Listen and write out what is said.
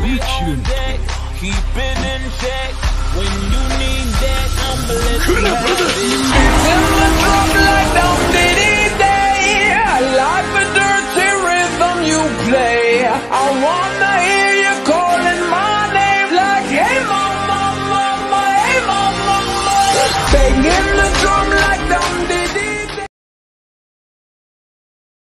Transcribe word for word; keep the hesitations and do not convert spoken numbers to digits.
We on deck, keep it in check. When you need that, I'ma let you have it. In the drop like down city day. Life a dirty rhythm you play. I wanna hear you call.